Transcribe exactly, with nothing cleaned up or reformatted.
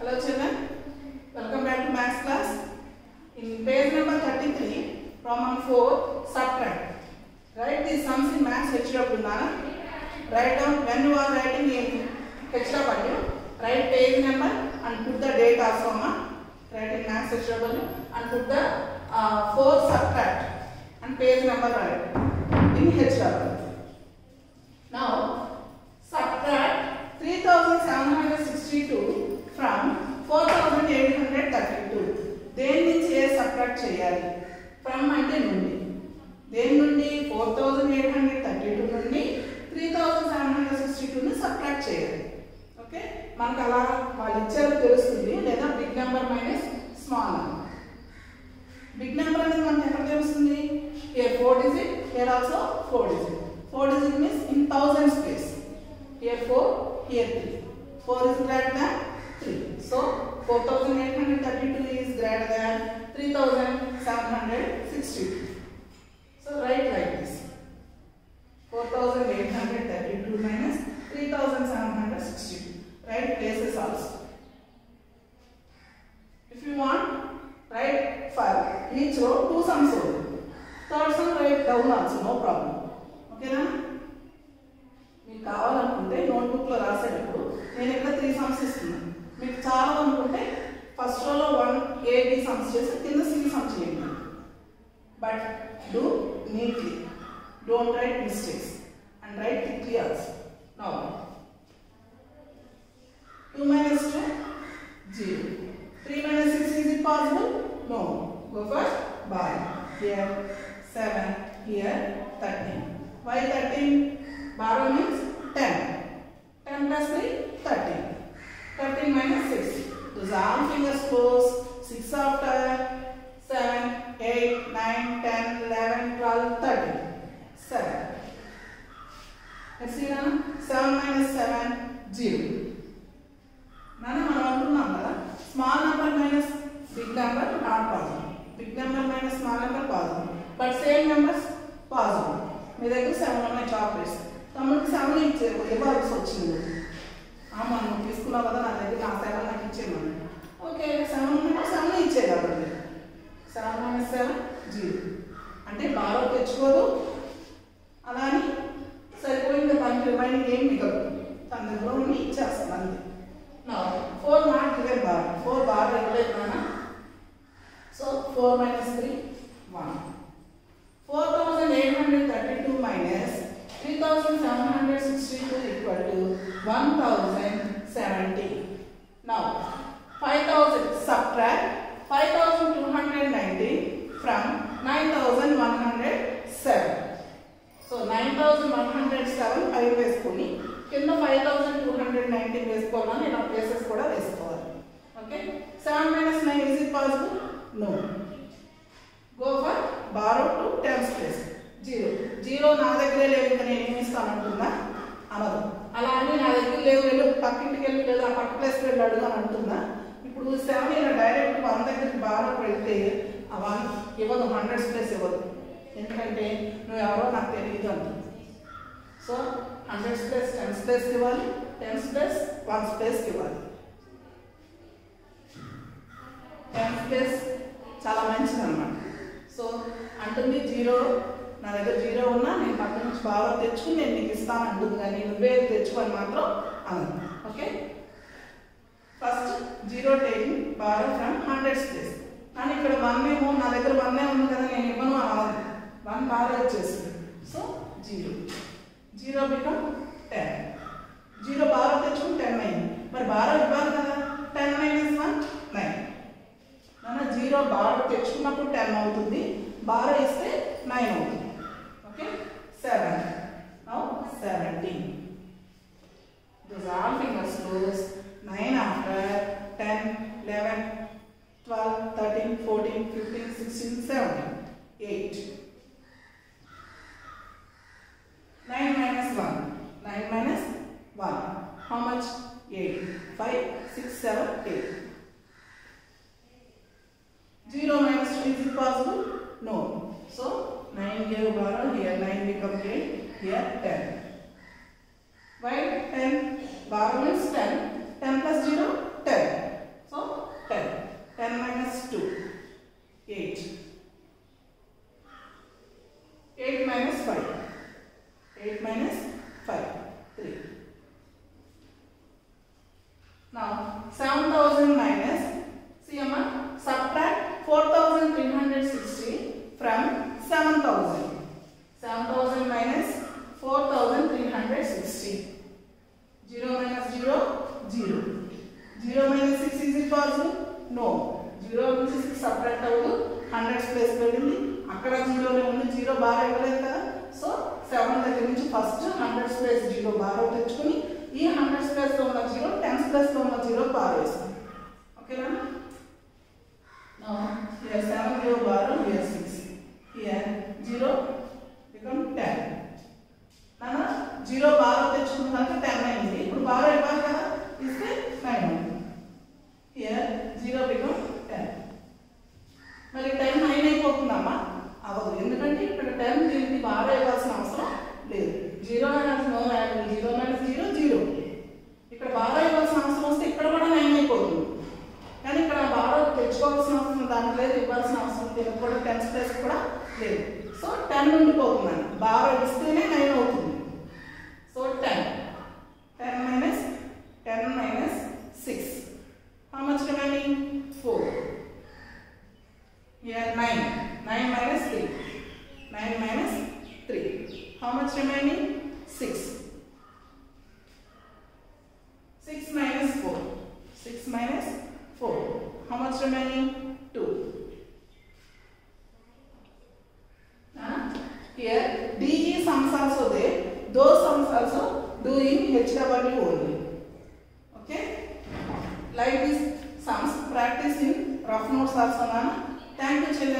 Hello children, welcome back to maths class. In page number thirty-three, Roman four, subtract. Write the sums in maths H W. Write down when you are writing in H W. Write page number and put the date also. Write in maths H W and put the uh, four subtract and page number write in H W. Now subtract three thousand seven hundred sixty-two from four thousand eight hundred thirty-two. దేని నుంచి ఏ subtract చేయాలి? From అంటే నుండి. దేని నుండి? four thousand eight hundred thirty-two నుండి three thousand seven hundred sixty-two ని subtract చేయాలి. ఓకే, మనకు అలా వాళ్ళు ఇచ్చారో తెలుస్తుంది, లేదా big number minus small number. Big number అనేది మనకు ఎక్కడ తెలుస్తుంది? Here four digit, here also four digit. four digit means in thousands place. Here four, here three. four is greater than three. So four thousand eight hundred thirty-two is greater than three thousand seven hundred sixty-two. So write like this. four thousand eight hundred thirty-two minus three thousand seven hundred sixty-two. Write places also. If you want, write for each row two sums only. Third sum write down also, no problem. Okay na? మీకు కావాలనుకుంటే notebook లో రాసేటప్పుడు నేను ఇక్కడ three sums ఇస్తున్నాను. మీకు చాలా అనుకుంటే ఫస్ట్ రోలో వన్ ఏ బి సమ్స్ చేసి కింద సి సమ్ చేయండి. But do neatly, don't write mistakes and write thickly also. Now two minus two, zero. three minus six, is it possible? No. Go for bar. Here seven, here thirteen. Why thirteen? Bar means ten. ten plus three, thirteen. thirteen minus six. Those arm fingers close. six after seven, eight, nine, ten, eleven, twelve, thirteen. seven. Let's see now. seven minus seven, zero. Nana మనం అనుకున్నాం కదా, small number minus big number not possible, big number minus small number possible, but same numbers possible. మీ దగ్గర seven ఉన్నాయి chocolates, తమ్ముడికి seven ఇచ్చే ఇవ్వాల్సి వచ్చింది. అమ్మ నువ్వు తీసుకున్నావు కదా, నా దగ్గర నా సెవెన్ నాకు ఇచ్చేయమని. ఓకే, సెవెన్ ఉన్నప్పుడు సెవెన్ ఇచ్చేది కాబట్టి సెవెన్ మైనస్ సెవెన్ జీరో. అంటే బాగా తెచ్చుకోదు, అలా అని సరిపోయింది, తనకి రిమైనింగ్ ఏం మిగలదు, తన దగ్గర ఉండి ఇచ్చేస్తాను అంతే. Now four not given bar, four bar regulate mana. So four minus three, one. four thousand eight hundred thirty-two minus three thousand seven hundred sixty-two equal to one thousand seventy. Now five thousand subtract five thousand two hundred ninety from nine thousand one hundred seven. So nine thousand one hundred seven five వేసుకొని కింద five thousand two hundred ninety వేసుకోవాలని నేను ఆ places కూడా వేసుకోవాలి. Okay, seven minus nine, is it possible? No. Go for borrow to tens place. Zero zero నా దగ్గరే లేవు, ఇంకా నేను ఏమి ఇస్తాను అంటుందా? అనదు. అలా అని నా దగ్గర లేవు, వెళ్ళు పక్కింటికి వెళ్ళి లేదా పక్క ప్లేస్కి వెళ్ళి అడుగు అని అంటుందా? ఇప్పుడు సెవెన్ ఇలా డైరెక్ట్ వన్ దగ్గరికి బారో వెళ్తే ఆ వన్ ఇవ్వదు, హండ్రెడ్స్ ప్లేస్ ఇవ్వదు, ఎందుకంటే నువ్వు ఎవరో నాకు తెలియదు అంటుంది. సో హండ్రెడ్స్ ప్లేస్ టెన్స్ ప్లేస్కి ఇవ్వాలి, టెన్స్ ప్లేస్ వన్స్ ప్లేస్కి ఇవ్వాలి. టెన్స్ ప్లేస్ చాలా మంచిది అనమాట. సో అంటుంది జీరో, నా దగ్గర జీరో ఉన్నా నేను పక్క నుంచి బాగా తెచ్చుకుని నేను నీకు ఇస్తాను అంటుంది, కానీ నువ్వే తెచ్చుకొని మాత్రం అనదు. Okay, first zero taking borrow from hundreds place. కానీ ఇక్కడ వన్ ఏమో నా దగ్గర వన్ ఏ ఉంది కదా, నేను ఇవ్వను అనవద్దు, వన్ బాగా వచ్చేసింది. So zero zero become ten. Zero borrow తెచ్చుకుని టెన్ అయింది, మరి బారో ఇవ్వాలి కదా, టెన్ మైనస్ వన్ నైన్. మన జీరో బారో తెచ్చుకున్నప్పుడు టెన్ అవుతుంది, బారో ఇస్తే నైన్ అవుతుంది. Okay, seven. Now seventeen. Those all fingers close. Nine after ten, eleven, twelve, thirteen, fourteen, fifteen, sixteen, seventeen, eight. nine minus one, nine minus one, how much? eight. five, six, seven, eight. zero minus two, is it possible? No. So nine gave borrow, here nine become eight, here ten. Why ten? Borrow means ten, ten plus zero, ten. seven thousand minus, see amma, subtract four thousand three hundred sixty from seven thousand. seven thousand minus four thousand three hundred sixty. zero minus zero, zero. zero minus six is it possible? No. zero నుంచి six subtract అవ్వదు, hundreds place వెళ్ళింది, అక్కడ zero నే ఉంది, zero bar ఇవ్వలేదు కదా. So seven దగ్గర నుంచి first hundreds place zero borrow తెచ్చుకొని ఈ hundreds place లో ఉన్న zero tens place లో ఉన్న zero బార్ వేస్తాం. ఓకేనా? Now here seven zero bar, here six. Here zero become ten. నానా zero బార్ తెచ్చుకున్నాక ten అయింది. ఇప్పుడు బార్ ఇవ్వాలి కదా, ఇస్తే nine ఉంది. Here zero become ten. మరి ten nine అయిపోతుందమ్మా? అవదు, ఎందుకంటే ఇక్కడ ten దీనికి బార్ ఇవ్వాల్సిన అవసరం లేదు. Zero minus no value, zero minus zero zero. ఇక్కడ బార్ ఇవ్వాల్సిన అవసరం వస్తే ఇక్కడ కూడా నైన్ అయిపోతుంది. కానీ ఇక్కడ బార్ తెచ్చుకోవాల్సిన అవసరం దానికి లేదు, ఇవ్వాల్సిన అవసరం దీనికి కూడా టెన్స్ ప్లేస్ కూడా లేదు. సో టెన్ ఉండిపోతుందండి, బార్ ఇస్తేనే నైన్ అవుతుంది. So ten ten minus ten minus six, how much remaining? Four. Here nine. nine minus three. nine minus three. How much remaining? six. six minus four. six minus four. How much remaining? two. Uh, here D E sums also there. Those sums also do in H W only. Okay? Like this sums practice in rough notes also. Thank you, children.